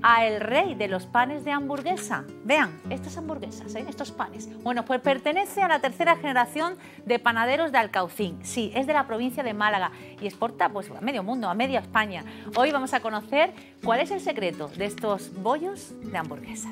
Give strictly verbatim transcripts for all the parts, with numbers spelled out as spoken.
a el rey de los panes de hamburguesa. Vean, estas hamburguesas, ¿eh? Estos panes. Bueno, pues pertenece a la tercera generación de panaderos de Alcaucín. Sí, es de la provincia de Málaga y exporta pues, a medio mundo, a media España. Hoy vamos a conocer cuál es el secreto de estos bollos de hamburguesa.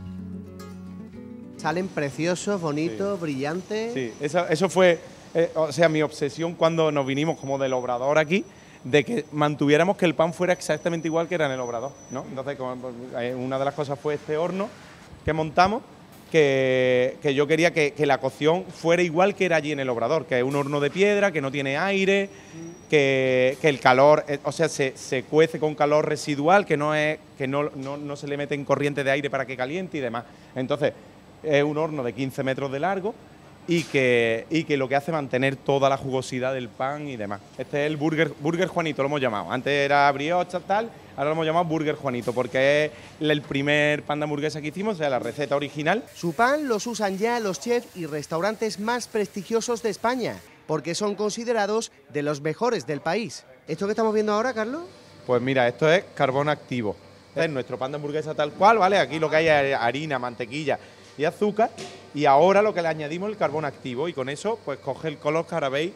Salen preciosos, bonitos, sí. brillantes. Sí, eso, eso fue, eh, o sea, mi obsesión cuando nos vinimos como del obrador aquí, de que mantuviéramos que el pan fuera exactamente igual que era en el obrador, ¿no? Entonces, como, eh, una de las cosas fue este horno que montamos, que, que yo quería que, que la cocción fuera igual que era allí en el obrador, que es un horno de piedra, que no tiene aire, que, que el calor, eh, o sea, se, se cuece con calor residual, que no es que no, no, no se le meten corriente de aire para que caliente y demás. Entonces, es un horno de quince metros de largo y que, y que lo que hace es mantener toda la jugosidad del pan y demás. Este es el Burger, Burger Juanito, lo hemos llamado. Antes era brioche tal, ahora lo hemos llamado Burger Juanito porque es el primer pan de hamburguesa que hicimos, o sea, la receta original. Su pan los usan ya los chefs y restaurantes más prestigiosos de España, porque son considerados de los mejores del país. ¿Esto que estamos viendo ahora, Carlos? Pues mira, esto es carbón activo. Es nuestro pan de hamburguesa tal cual, ¿vale? Aquí lo que hay es harina, mantequilla y azúcar, y ahora lo que le añadimos es el carbón activo y con eso pues coge el color que ahora veis.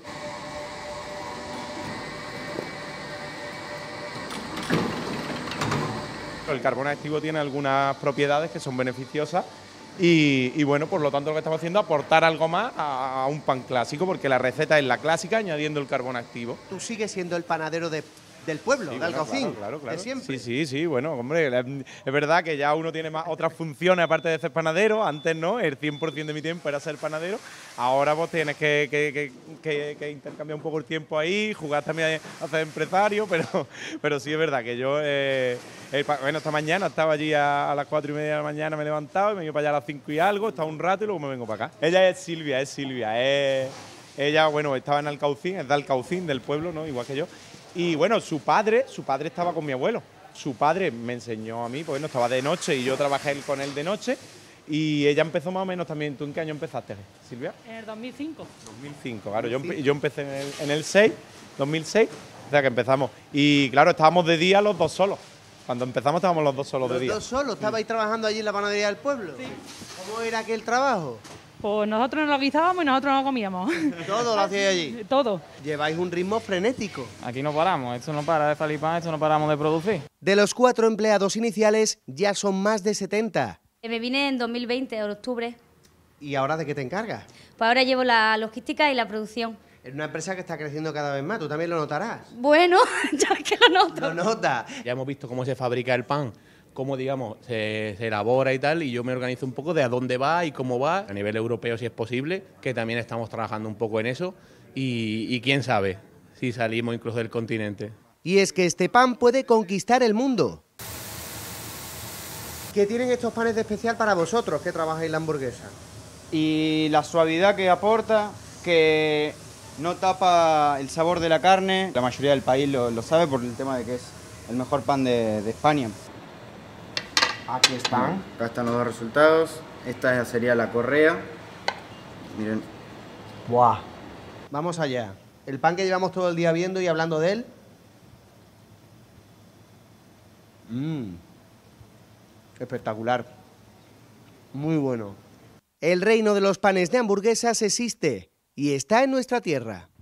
El carbón activo tiene algunas propiedades que son beneficiosas y, y bueno, por lo tanto lo que estamos haciendo es aportar algo más a, a un pan clásico, porque la receta es la clásica añadiendo el carbón activo. Tú sigues siendo el panadero de... del pueblo, Sí, de Alcaucín, bueno, claro, claro, claro. de siempre. Sí, sí, sí, bueno, hombre, es verdad que ya uno tiene más otras funciones aparte de ser panadero. Antes no, el cien por ciento de mi tiempo era ser panadero. Ahora vos tienes que, que, que, que, que intercambiar un poco el tiempo ahí, jugar también a ser empresario, pero, pero sí es verdad que yo, eh, eh, bueno, esta mañana estaba allí a, a las cuatro y media de la mañana, me he levantado y me he ido para allá a las cinco y algo, he estado un rato y luego me vengo para acá. Ella es Silvia, es Silvia, es, ella, bueno, estaba en Alcaucín, es de Alcaucín, del pueblo, ¿no? Igual que yo. Y bueno, su padre, su padre estaba con mi abuelo. Su padre me enseñó a mí, porque no estaba de noche y yo trabajé con él de noche. Y ella empezó más o menos también. ¿Tú en qué año empezaste, Silvia? En el dos mil cinco. dos mil cinco, claro. Yo, yo empecé en el, en el seis, dos mil seis, o sea que empezamos. Y claro, estábamos de día los dos solos. Cuando empezamos estábamos los dos solos de día. ¿Los dos solos? ¿Estabais trabajando allí en la panadería del pueblo? Sí. ¿Cómo era aquel trabajo? Pues nosotros nos lo guisábamos y nosotros no comíamos. Todo lo hacíais allí. Todo. Lleváis un ritmo frenético. Aquí no paramos, esto no para de salir pan, esto no paramos de producir. De los cuatro empleados iniciales, ya son más de setenta. Me vine en dos mil veinte, en octubre. ¿Y ahora de qué te encargas? Pues ahora llevo la logística y la producción. Es una empresa que está creciendo cada vez más, tú también lo notarás. Bueno, ya que lo noto. Lo notas. Ya hemos visto cómo se fabrica el pan, cómo, digamos, se, se elabora y tal, y yo me organizo un poco de a dónde va y cómo va, a nivel europeo si es posible, que también estamos trabajando un poco en eso, y, y quién sabe si salimos incluso del continente. Y es que este pan puede conquistar el mundo. ¿Qué tienen estos panes de especial para vosotros que trabajáis la hamburguesa? Y la suavidad que aporta, que no tapa el sabor de la carne. La mayoría del país lo, lo sabe por el tema de que es el mejor pan de, de España. Aquí están. Acá están los dos resultados. Esta sería la correa. Miren. ¡Buah! Vamos allá. El pan que llevamos todo el día viendo y hablando de él. Mmm. Espectacular. Muy bueno. El reino de los panes de hamburguesas existe y está en nuestra tierra.